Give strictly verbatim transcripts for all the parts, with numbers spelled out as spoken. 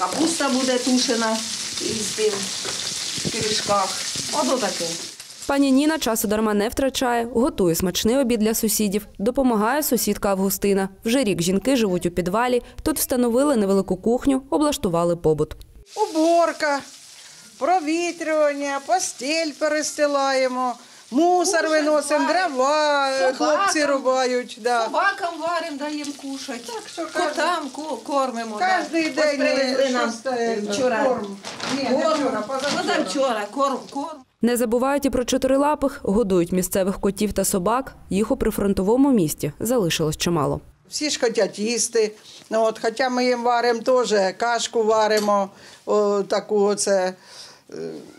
Капуста буде тушена із тим в пиріжках. Ото таке. Пані Ніна часу дарма не втрачає, готує смачний обід для сусідів, допомагає сусідка Августина. Вже рік жінки живуть у підвалі, тут встановили невелику кухню, облаштували побут. Уборка, провітрювання, постіль перестилаємо, мусор виносимо, дрова хлопці рубають. Да. Собакам варимо, даємо кушати. Так, що котам ко- кормимо. Кожний да. день Ось привезли нам щось стає, вчора. корм. Ні, не Корм. вчора, позавчора. Позавчора. Корм, корм. Не забувають і про чотирилапих, годують місцевих котів та собак. Їх у прифронтовому місті залишилось чимало. Всі ж хочуть їсти. Ну, от, хоча ми їм варимо теж, кашку варимо, о, таку оце. е,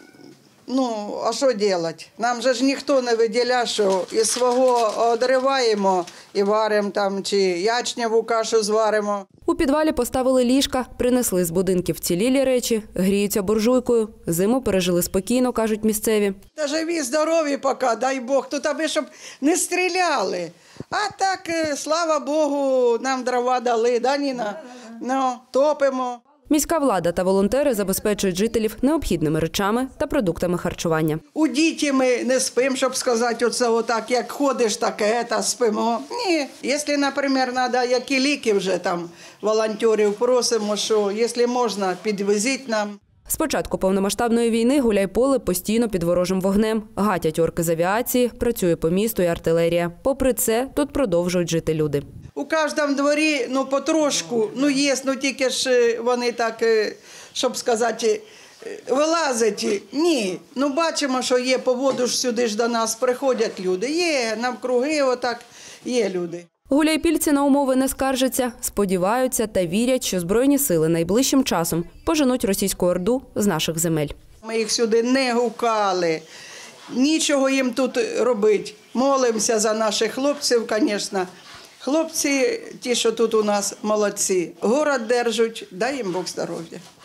Ну, а що робити? Нам же ж ніхто не виділяє, що із свого одриваємо і варимо там, чи ячневу кашу зваримо. У підвалі поставили ліжка, принесли з будинків вцілілі речі, гріються буржуйкою. Зиму пережили спокійно, кажуть місцеві. Та живі, здорові поки, дай Бог, тут аби щоб не стріляли. А так, е, слава Богу, нам дрова дали, да, Ніна? Ну, топимо. Міська влада та волонтери забезпечують жителів необхідними речами та продуктами харчування. У діті ми не спимо, щоб сказати, оце отак, як ходиш, так і це, спимо. Ні, якщо, наприклад, треба, які ліки вже там волонтерів просимо, що, якщо можна, підвезіть нам. З початку повномасштабної війни Гуляйполе постійно під ворожим вогнем. Гатять орки з авіації, працює по місту і артилерія. Попри це, тут продовжують жити люди. У кожному дворі, ну, потрошку, ну, є, ну, тільки ж вони так, е, щоб сказати, е, вилазять. Ні, ну, бачимо, що є, по воду ж сюди ж до нас приходять люди. Є, навкруги отак, є люди. Гуляйпільці на умови не скаржаться, сподіваються та вірять, що Збройні сили найближчим часом поженуть російську орду з наших земель. Ми їх сюди не гукали, нічого їм тут робити. Молимося за наших хлопців, звісно. Хлопці, ті, що тут у нас молодці, город держать, дай їм Бог здоров'я.